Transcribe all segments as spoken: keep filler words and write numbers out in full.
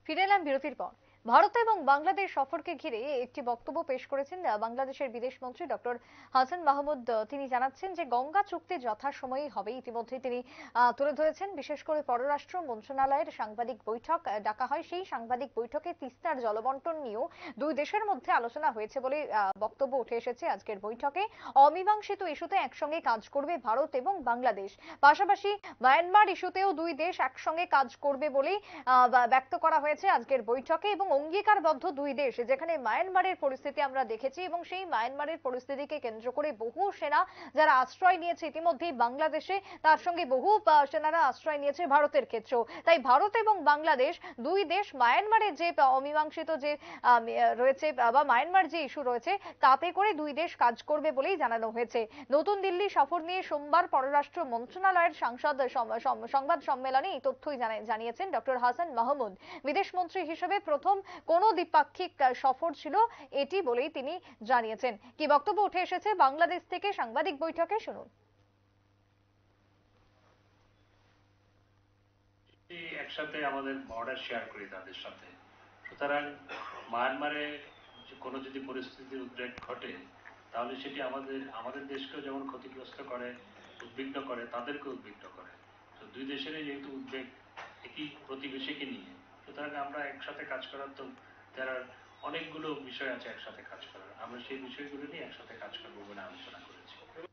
ফিরে এলাম বিরতির পর। ভারত এবং বাংলাদেশ সফরকে ঘিরে একটি বক্তব্য পেশ করেছেন বাংলাদেশের বিদেশ মন্ত্রী ডক্টর হাসান মাহমুদ। তিনি জানাচ্ছেন যে গঙ্গা চুক্তি যথাসময়েই হবে। ইতিমধ্যে তিনি তুলে ধরেছেন, বিশেষ করে পররাষ্ট্র মন্ত্রণালয়ের সাংবাদিক বৈঠক ডাকা হয়, সেই সাংবাদিক বৈঠকে তিস্তার জলবন্টন নিয়েও দুই দেশের মধ্যে আলোচনা হয়েছে বলে বক্তব্য উঠে এসেছে আজকের বৈঠকে। অমীমাংসিত ইস্যুতে একসঙ্গে কাজ করবে ভারত এবং বাংলাদেশ, পাশাপাশি মায়ানমার ইস্যুতেও দুই দেশ একসঙ্গে কাজ করবে বলেই ব্যক্ত করা হয়েছে আজকের বৈঠকে। এবং অঙ্গীকারবদ্ধ দুই দেশ, যেখানে মায়ানমারের পরিস্থিতি আমরা দেখেছি এবং সেই মায়ানমারের পরিস্থিতিকে কেন্দ্র করে বহু সেনা যারা আশ্রয় নিয়েছে ইতিমধ্যেই বাংলাদেশে, তার সঙ্গে বহু সেনারা আশ্রয় নিয়েছে ভারতের ক্ষেত্রেও। তাই ভারত এবং বাংলাদেশ দুই দেশ মায়ানমারের যে অমীমাংসিত যে রয়েছে বা মায়ানমার যে ইস্যু রয়েছে তাতে করে দুই দেশ কাজ করবে বলেই জানানো হয়েছে। নতুন দিল্লি সফর নিয়ে সোমবার পররাষ্ট্র মন্ত্রণালয়ের সাংসদ সংবাদ সম্মেলনে এই তথ্যই জানিয়েছেন ডক্টর হাসান মাহমুদ। বিদেশ মন্ত্রী হিসেবে প্রথম কোন দ্বিপাক্ষিক সফর ছিল এটি বলেই তিনি জানিয়েছেন। কি বক্তব্য উঠে এসেছে বাংলাদেশ থেকে সাংবাদিক বৈঠকে, শুনুন। একসাথে আমাদের বর্ডার শেয়ার করি তাদের সাথে, সুতরাং মায়ানমারে কোনো যদি পরিস্থিতির উদ্রেক ঘটে তাহলে সেটি আমাদের আমাদের দেশকেও যেমন ক্ষতিগ্রস্ত করে, উদ্বিগ্ন করে, তাদেরকে উদ্বিগ্ন করে। তো দুই দেশেরই যেহেতু উদ্বেগ একই প্রতিবেশীকে নিয়ে, সুতরাং আমরা একসাথে কাজ করার তো যারা অনেকগুলো বিষয় আছে একসাথে কাজ করার, আমরা সেই বিষয়গুলো নিয়ে একসাথে কাজ করবো বলে আলোচনা করেছি।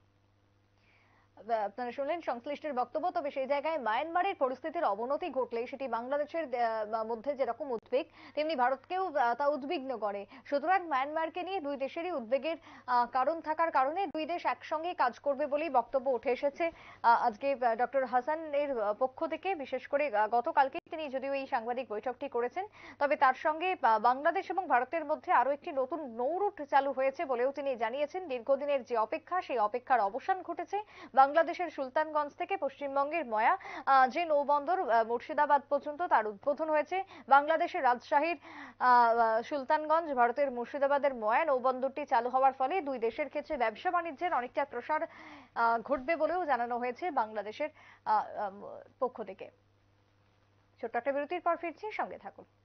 আপনারা শুনলেন সংশ্লিষ্টের বক্তব্য। তবে সেই জায়গায় মায়ানমারের পরিস্থিতির অবনতি ঘটলে সেটি বাংলাদেশের মধ্যে যেরকম উদ্বেগ, তেমনি ভারতকেও তা উদ্বিগ্ন করে। সুতরাং মায়ানমারকে নিয়ে দুই দেশেরই উদ্বেগের কারণ থাকার কারণে দুই দেশ একসঙ্গে কাজ করবে বলেই বক্তব্য উঠে এসেছে আজকে ডক্টর হাসানের পক্ষ থেকে। বিশেষ করে গতকালকে তিনি যদিও এই সাংবাদিক বৈঠকটি করেছেন, তবে তার সঙ্গে বাংলাদেশ এবং ভারতের মধ্যে আরো একটি নতুন নৌরুট চালু হয়েছে বলেও তিনি জানিয়েছেন। দীর্ঘদিনের যে অপেক্ষা, সেই অপেক্ষার অবসান ঘটেছে। বাংলাদেশের সুলতানগঞ্জ থেকে পশ্চিমবঙ্গের ময়া যে নৌবন্দর মুর্শিদাবাদ পর্যন্ত তার উদ্বোধন হয়েছে। বাংলাদেশের রাজশাহীর সুলতানগঞ্জ, ভারতের মুর্শিদাবাদের ময়া নৌবন্দরটি চালু হওয়ার ফলে দুই দেশের ক্ষেত্রে ব্যবসা বাণিজ্যের অনেকটা প্রসার ঘটবে বলেও জানানো হয়েছে বাংলাদেশের পক্ষ থেকে। ছোট্ট একটা বিরতির পর ফিরছি, সঙ্গে থাকুন।